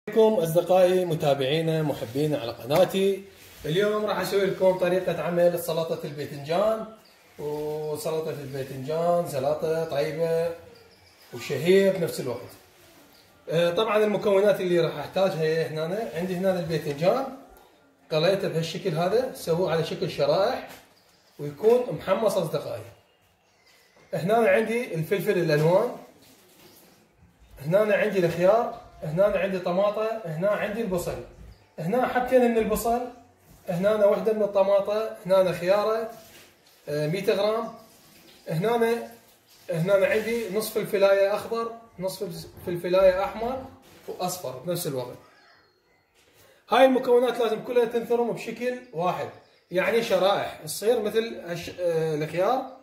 عليكم أصدقائي متابعينا محبينا على قناتي. اليوم راح أسوي لكم طريقة عمل سلطة الباذنجان. وسلطة الباذنجان سلطة طيبة وشهية بنفس الوقت. طبعا المكونات اللي راح أحتاجها هي هنا. عندي هنا الباذنجان قليته بهالشكل هذا، سووه على شكل شرائح ويكون محمص أصدقائي. هنا عندي الفلفل الألوان، هنا عندي الخيار، هنا عندي طماطة، هنا عندي البصل، هنا حبتين من البصل، هنا وحدة من الطماطة، هنا خيارة 100 غرام، هنا عندي نصف فلفلاية أخضر، نصف فلفلاية أحمر وأصفر بنفس الوقت. هاي المكونات لازم كلها تنثرم بشكل واحد، يعني شرائح تصير مثل الخيار.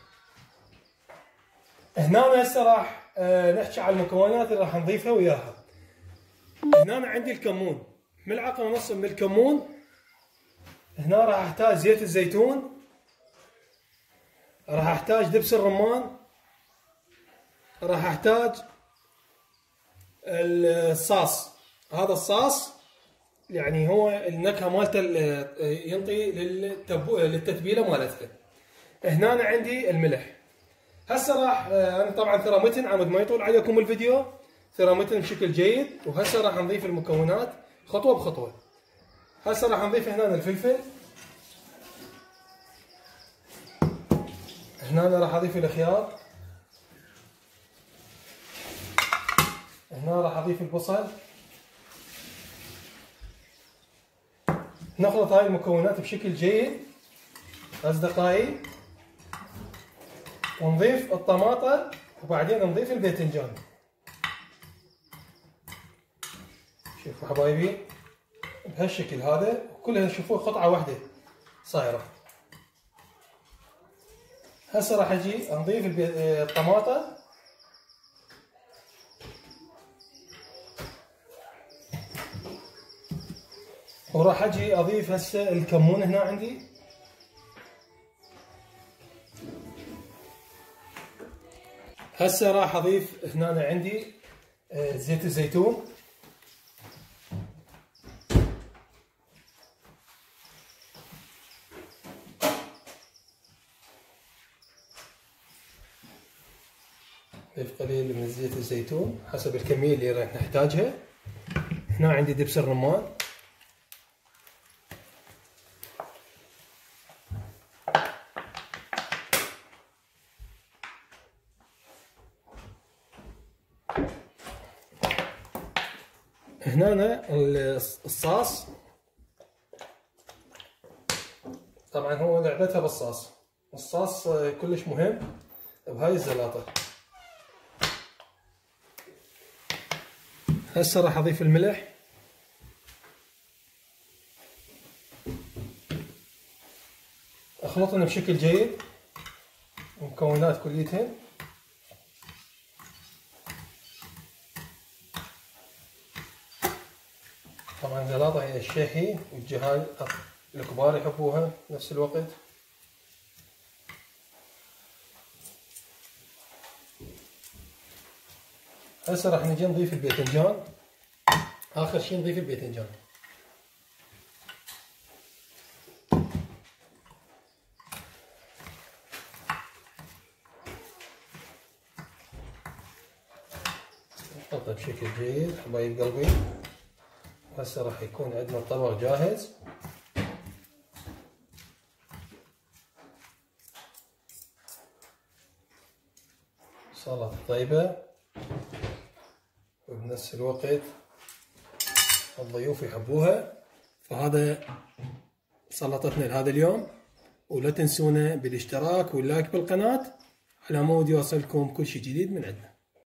هنا هسه راح نحكي على المكونات اللي راح نضيفها وياها. هنا عندي الكمون، ملعقة ونص من الكمون. هنا راح احتاج زيت الزيتون، راح احتاج دبس الرمان، راح احتاج الصاص. هذا الصاص يعني هو النكهة مالته ينطي للتتبيلة مالتها. هنا عندي الملح. هسه راح انا طبعا ترى متن عمود ما يطول عليكم الفيديو، ترى متن بشكل جيد. وهسه راح نضيف المكونات خطوه بخطوه. هسه راح نضيف هنا الفلفل، هنا راح اضيف الخيار، هنا راح اضيف البصل. نخلط هاي المكونات بشكل جيد اصدقائي، ونضيف الطماطة وبعدين نضيف الباذنجان. شوفوا حبايبي بهالشكل هذا، كلها شوفوا قطعة واحدة صايرة. هسه راح اجي نضيف الطماطة، وراح اجي اضيف هسه الكمون. هنا عندي هسه راح اضيف هنا عندي زيت الزيتون، اضيف قليل من زيت الزيتون حسب الكمية اللي راح نحتاجها. هنا عندي دبس الرمان، هنا الصاص. طبعا هو لعبتها بالصاص، الصاص كلش مهم بهاي الزلاطة. هسه راح اضيف الملح، اخلطهم بشكل جيد المكونات كليتهن. طبعا زلاطة هي الشهي والجهال الكبار يحبوها بنفس الوقت. هسه راح نجي نضيف الباذنجان، اخر شي نضيف الباذنجان. نحطه بشكل جيد حبايب قلبي. هسه راح يكون عندنا الطبق جاهز. سلطة طيبة وبنفس الوقت الضيوف يحبوها. فهذا سلطتنا لهذا اليوم، ولا تنسونا بالاشتراك واللايك بالقناة على مود يوصلكم كل شيء جديد من عندنا.